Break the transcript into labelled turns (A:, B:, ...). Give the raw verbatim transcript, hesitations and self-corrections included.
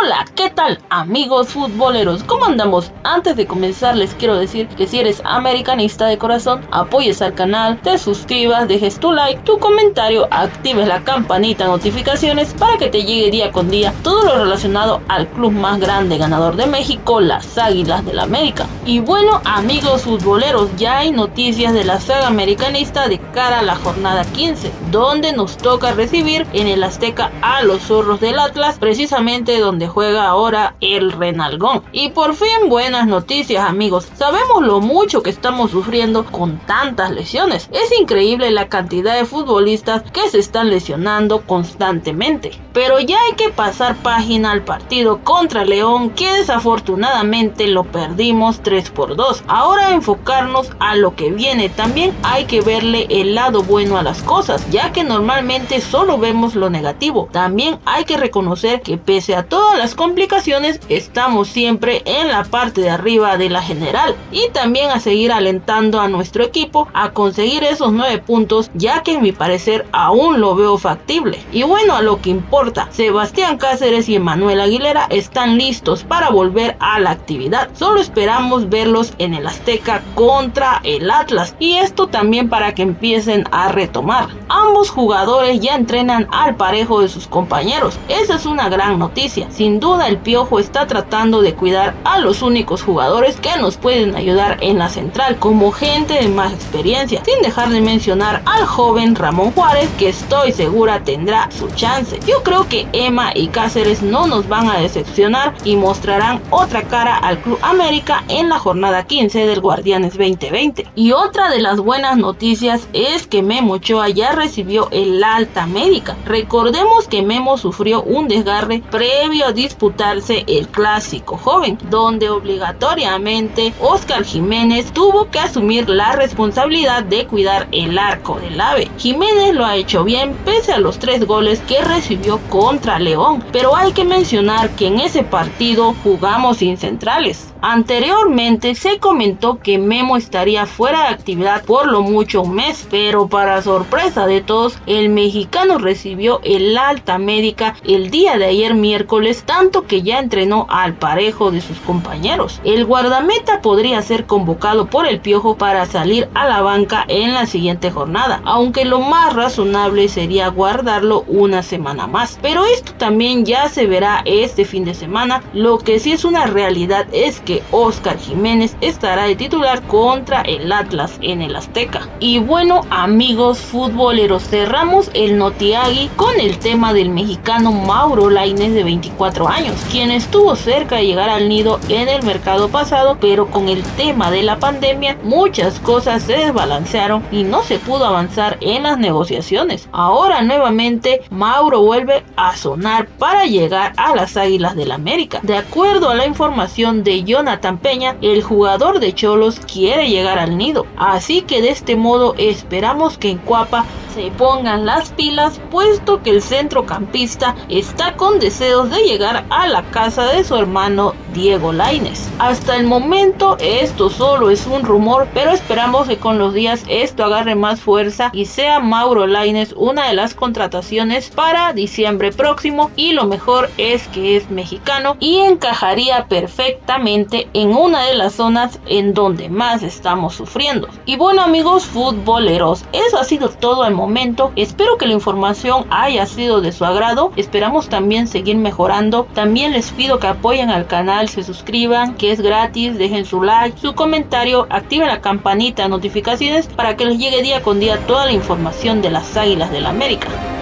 A: Hola, ¿qué tal amigos futboleros? ¿Cómo andamos? Antes de comenzar les quiero decir que si eres americanista de corazón, apoyes al canal, te suscribas, dejes tu like, tu comentario, actives la campanita de notificaciones para que te llegue día con día todo lo relacionado al club más grande ganador de México, las Águilas del América. Y bueno amigos futboleros, ya hay noticias de la saga americanista de cara a la jornada quince, donde nos toca recibir en el Azteca a los Zorros del Atlas, precisamente donde donde juega ahora el Renalgón. Y por fin buenas noticias amigos, sabemos lo mucho que estamos sufriendo con tantas lesiones, es increíble la cantidad de futbolistas que se están lesionando constantemente, pero ya hay que pasar página al partido contra León, que desafortunadamente lo perdimos tres por dos. Ahora enfocarnos a lo que viene, también hay que verle el lado bueno a las cosas, ya que normalmente solo vemos lo negativo. También hay que reconocer que pese a todo todas las complicaciones, estamos siempre en la parte de arriba de la general, y también a seguir alentando a nuestro equipo a conseguir esos nueve puntos, ya que en mi parecer aún lo veo factible. Y bueno, a lo que importa, Sebastián Cáceres y Emanuel Aguilera están listos para volver a la actividad, solo esperamos verlos en el Azteca contra el Atlas, y esto también para que empiecen a retomar. Ambos jugadores ya entrenan al parejo de sus compañeros, esa es una gran noticia. Sin duda el Piojo está tratando de cuidar a los únicos jugadores que nos pueden ayudar en la central, como gente de más experiencia, sin dejar de mencionar al joven Ramón Juárez, que estoy segura tendrá su chance. Yo creo que Emma y Cáceres no nos van a decepcionar y mostrarán otra cara al Club América en la jornada quince del Guardianes veinte veinte. Y otra de las buenas noticias es que Memo Ochoa ya recibió el alta médica. Recordemos que Memo sufrió un desgarre previo a disputarse el clásico joven, donde obligatoriamente Óscar Jiménez tuvo que asumir la responsabilidad de cuidar el arco del ave. Jiménez lo ha hecho bien pese a los tres goles que recibió contra León, pero hay que mencionar que en ese partido jugamos sin centrales. Anteriormente se comentó que Memo estaría fuera de actividad por lo mucho un mes, pero para sorpresa de todos, el mexicano recibió el alta médica el día de ayer miércoles, tanto que ya entrenó al parejo de sus compañeros. El guardameta podría ser convocado por el Piojo para salir a la banca en la siguiente jornada, aunque lo más razonable sería guardarlo una semana más, pero esto también ya se verá este fin de semana. Lo que sí es una realidad es que Óscar Jiménez estará de titular contra el Atlas en el Azteca. Y bueno amigos futboleros, cerramos el Notiagui con el tema del mexicano Mauro Lainez de veinticuatro años, quien estuvo cerca de llegar al nido en el mercado pasado, pero con el tema de la pandemia muchas cosas se desbalancearon y no se pudo avanzar en las negociaciones. Ahora nuevamente Mauro vuelve a sonar para llegar a las Águilas del América. De acuerdo a la información de Jonathan Peña, el jugador de Xolos quiere llegar al nido, así que de este modo esperamos que en Cuapa se pongan las pilas, puesto que el centrocampista está con deseos de llegar a la casa de su hermano Diego Lainez. Hasta el momento esto solo es un rumor, pero esperamos que con los días esto agarre más fuerza y sea Mauro Lainez una de las contrataciones para diciembre próximo, y lo mejor es que es mexicano y encajaría perfectamente en una de las zonas en donde más estamos sufriendo. Y bueno amigos futboleros, eso ha sido todo al momento. Espero que la información haya sido de su agrado, esperamos también seguir mejorando. También les pido que apoyen al canal, se suscriban, que es gratis, dejen su like, su comentario, activen la campanita de notificaciones para que les llegue día con día toda la información de las Águilas del América.